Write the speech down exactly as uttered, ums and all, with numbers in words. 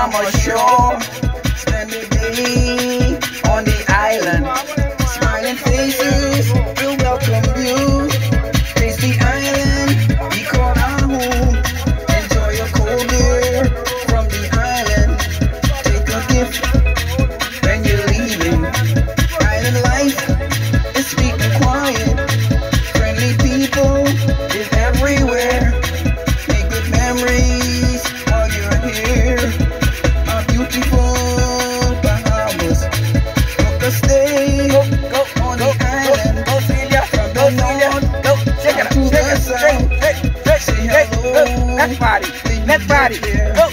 Bahama shore. Spend the day on the island. Smiling faces will welcome you. Taste the island, we call our home. Enjoy a cold beer from the island. Take a gift when you're leaving. Island life is sweet and quiet. Friendly people is everywhere. Make good memories while you're here. Our beautiful Bahamas. Book a stay go, go, on go, the island. Go, go, Celia. From go, the north go, check it out, to check the it, south. Hey, hey, Say hello. Hey, hey, next body, next body. Go.